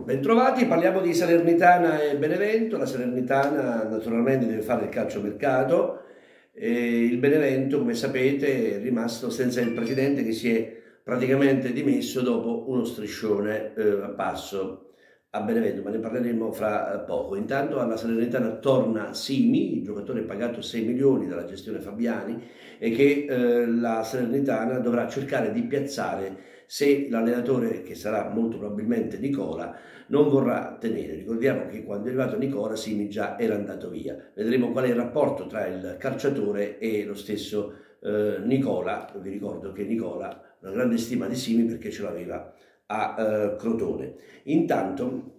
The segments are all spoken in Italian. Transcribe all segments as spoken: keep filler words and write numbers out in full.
Bentrovati, parliamo di Salernitana e Benevento. La Salernitana naturalmente deve fare il calciomercato e il Benevento, come sapete, è rimasto senza il presidente che si è praticamente dimesso dopo uno striscione eh, a passo a Benevento, ma ne parleremo fra poco. Intanto alla Salernitana torna Simi, il giocatore pagato sei milioni dalla gestione Fabiani e che eh, la Salernitana dovrà cercare di piazzare se l'allenatore, che sarà molto probabilmente Nicola, non vorrà tenere. Ricordiamo che quando è arrivato Nicola Simi già era andato via. Vedremo qual è il rapporto tra il calciatore e lo stesso eh, Nicola. Vi ricordo che Nicola ha una grande stima di Simi perché ce l'aveva a eh, Crotone. Intanto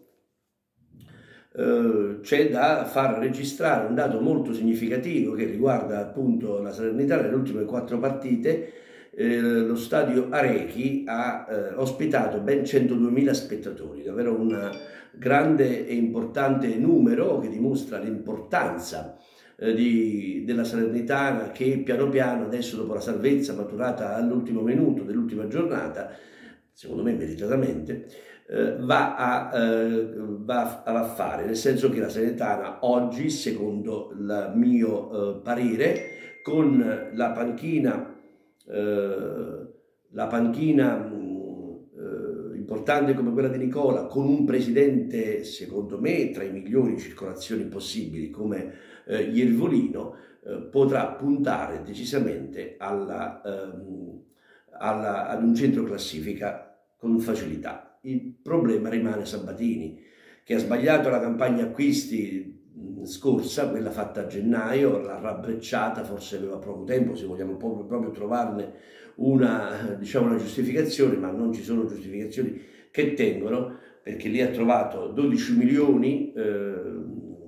eh, c'è da far registrare un dato molto significativo che riguarda appunto la Salernitana. Nelle ultime quattro partite eh, lo stadio Arechi ha eh, ospitato ben centoduemila spettatori, davvero un grande e importante numero che dimostra l'importanza eh, di, della Salernitana, che piano piano adesso, dopo la salvezza maturata all'ultimo minuto dell'ultima giornata, secondo me meritatamente, eh, va, a, eh, va a fare, nel senso che la Salernitana oggi, secondo il mio eh, parere, con la panchina, eh, la panchina mh, eh, importante come quella di Nicola, con un presidente, secondo me, tra i migliori in circolazione possibili come eh, Iervolino, eh, potrà puntare decisamente alla, ehm, alla, ad un centro classifica con facilità. Il problema rimane Sabatini, che ha sbagliato la campagna acquisti scorsa, quella fatta a gennaio, l'ha rabbrecciata, forse aveva poco tempo, se vogliamo proprio, proprio trovarne una, diciamo, una giustificazione, ma non ci sono giustificazioni che tengono, perché lì ha trovato dodici milioni eh,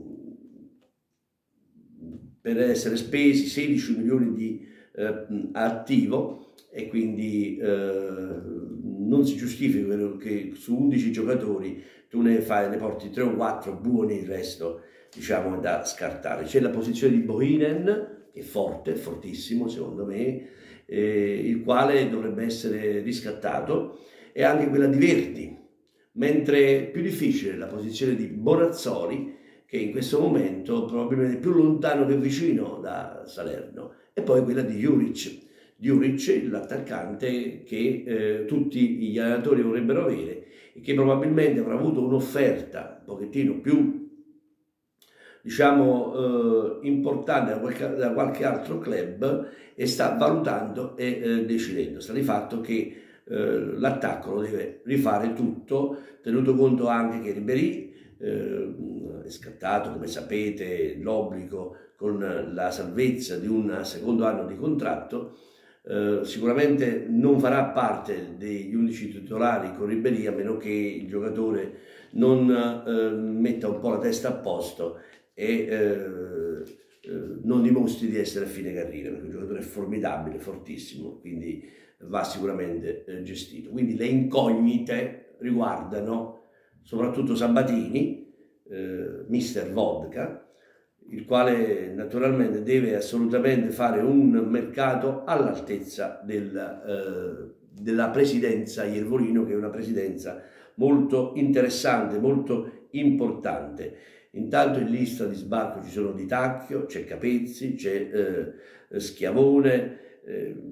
per essere spesi, sedici milioni di eh, attivo, e quindi eh, non si giustifica che su undici giocatori tu ne fai, ne porti tre o quattro buoni, il resto diciamo da scartare. C'è la posizione di Bohinen, che è forte, fortissimo secondo me, eh, il quale dovrebbe essere riscattato, e anche quella di Verdi, mentre più difficile la posizione di Bonazzoli, che in questo momento probabilmente è più lontano che vicino da Salerno, e poi quella di Juric. Juric, l'attaccante che eh, tutti gli allenatori vorrebbero avere e che probabilmente avrà avuto un'offerta un pochettino più, diciamo, eh, importante da qualche, da qualche altro club, e sta valutando e eh, decidendo. Sta di fatto che eh, l'attacco lo deve rifare tutto, tenuto conto anche che Ribéry eh, è scattato, come sapete, l'obbligo con la salvezza di un secondo anno di contratto. Uh, sicuramente non farà parte degli undici titolari con Ribéry, a meno che il giocatore non uh, metta un po' la testa a posto e uh, uh, non dimostri di essere a fine carriera, perché il giocatore è formidabile, fortissimo, quindi va sicuramente uh, gestito. Quindi le incognite riguardano soprattutto Sabatini, uh, mister Vodka, il quale naturalmente deve assolutamente fare un mercato all'altezza del, eh, della presidenza Iervolino, che è una presidenza molto interessante, molto importante. Intanto in lista di sbarco ci sono Di Tacchio, c'è Capezzi, c'è eh, Schiavone, eh,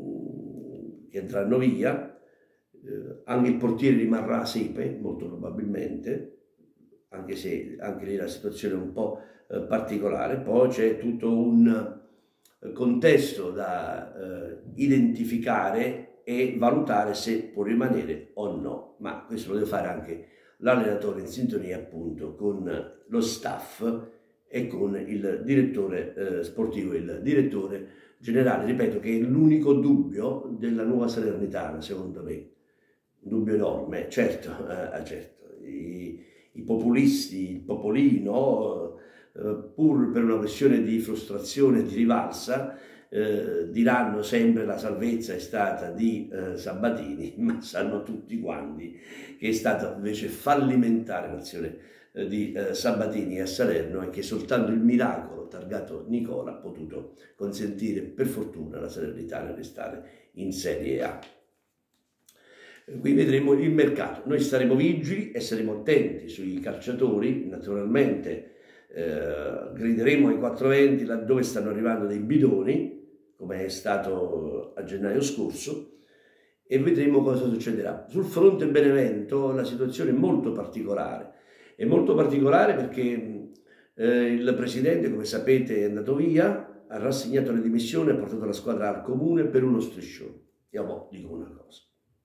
che andranno via, eh, anche il portiere rimarrà Sepe, molto probabilmente, anche se anche lì la situazione è un po' particolare. Poi c'è tutto un contesto da eh, identificare e valutare se può rimanere o no, ma questo lo deve fare anche l'allenatore in sintonia appunto con lo staff e con il direttore eh, sportivo, il direttore generale, ripeto, che è l'unico dubbio della nuova Salernitana, secondo me, un dubbio enorme. Certo, eh, certo i, i populisti, il popolino, pur per una questione di frustrazione e di rivalsa, eh, diranno sempre la salvezza è stata di eh, Sabatini, ma sanno tutti quanti che è stata invece fallimentare l'azione eh, di eh, Sabatini a Salerno, e che soltanto il miracolo targato Nicola ha potuto consentire per fortuna alla Salernitana di restare in Serie A. Qui vedremo il mercato. Noi staremo vigili e saremo attenti sui calciatori, naturalmente eh, grideremo ai quattrocentoventi laddove stanno arrivando dei bidoni, come è stato a gennaio scorso, e vedremo cosa succederà. Sul fronte Benevento la situazione è molto particolare, è molto particolare perché eh, il presidente, come sapete, è andato via, ha rassegnato le dimissioni, ha portato la squadra al comune per uno striscione. Io dico una cosa.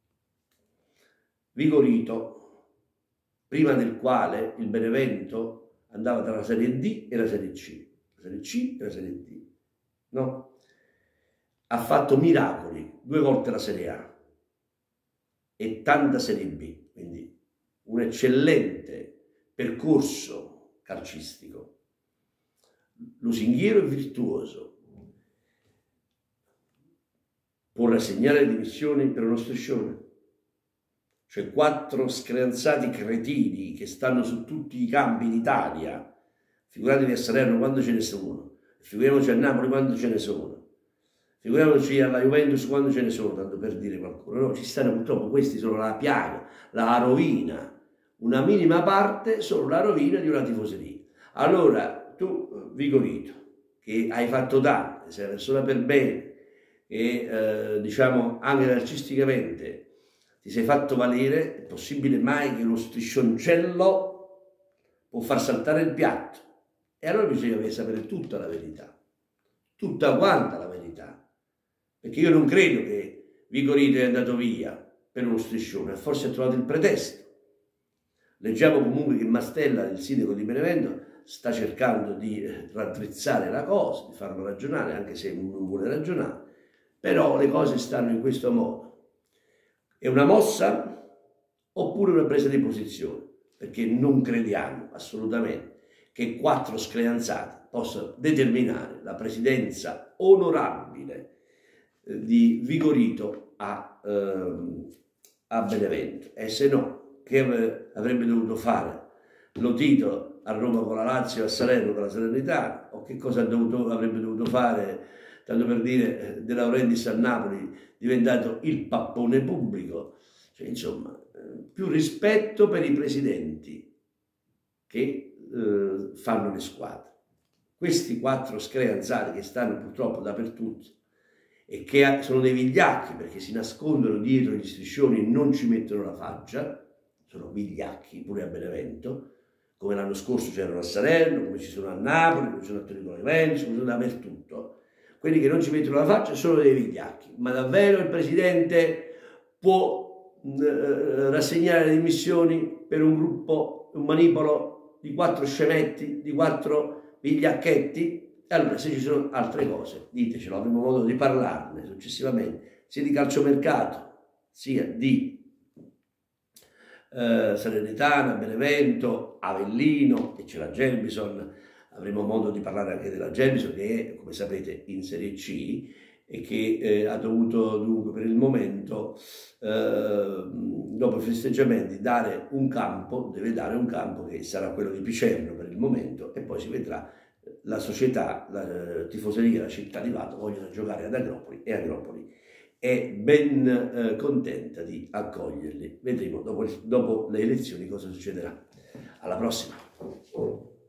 Vigorito, prima del quale il Benevento andava tra la Serie D e la Serie C, la Serie C e la Serie D, no? Ha fatto miracoli, due volte la Serie A e tanta Serie B, quindi un eccellente percorso calcistico, lusinghiero e virtuoso. Può rassegnare le dimissioni per uno striscione? Cioè quattro screanzati cretini che stanno su tutti i campi d'Italia, figuratevi a Salerno quando ce ne sono, figuriamoci a Napoli quando ce ne sono, figuriamoci alla Juventus quando ce ne sono, tanto per dire qualcuno. No, ci stanno purtroppo, questi sono la piaga, la rovina, una minima parte sono la rovina di una tifoseria. Allora tu, Vigorito, che hai fatto tanto, sei una persona per bene, e eh, diciamo anche calcisticamente ti sei fatto valere, è possibile mai che uno striscioncello può far saltare il piatto? E allora bisogna sapere tutta la verità, tutta quanta la verità, perché io non credo che Vigorito è andato via per uno striscione, forse ha trovato il pretesto. Leggiamo comunque che Mastella, il sindaco di Benevento, sta cercando di raddrizzare la cosa, di farlo ragionare, anche se non vuole ragionare, però le cose stanno in questo modo. È una mossa oppure una presa di posizione? Perché non crediamo assolutamente che quattro screanzati possano determinare la presidenza onorabile eh, di Vigorito a, eh, a Benevento. E se no, che avrebbe dovuto fare Lotito a Roma con la Lazio, a Salerno con la Salernitana, o che cosa dovuto, avrebbe dovuto fare, tanto per dire, De Laurentiis a Napoli, diventato il pappone pubblico. Cioè, insomma, più rispetto per i presidenti che eh, fanno le squadre. Questi quattro screanzati che stanno purtroppo dappertutto e che sono dei vigliacchi perché si nascondono dietro gli striscioni e non ci mettono la faccia, sono vigliacchi pure a Benevento, come l'anno scorso c'erano a Salerno, come ci sono a Napoli, come ci sono a Torino Juventus, come sono dappertutto. Quelli che non ci mettono la faccia sono dei vigliacchi. Ma davvero il presidente può eh, rassegnare le dimissioni per un gruppo, un manipolo di quattro scemetti, di quattro vigliacchetti? Allora, se ci sono altre cose, ditecelo, avremo modo di parlarne successivamente, sia di calciomercato, sia di eh, Salernitana, Benevento, Avellino, e c'è la Gelbison. Avremo modo di parlare anche della Gelbison, che è, come sapete, in Serie C e che eh, ha dovuto dunque per il momento, eh, dopo i festeggiamenti, dare un campo, deve dare un campo che sarà quello di Picerno per il momento, e poi si vedrà. La società, la tifoseria, la città di Vato vogliono giocare ad Agropoli e Agropoli è ben eh, contenta di accoglierli. Vedremo dopo, dopo le elezioni cosa succederà. Alla prossima!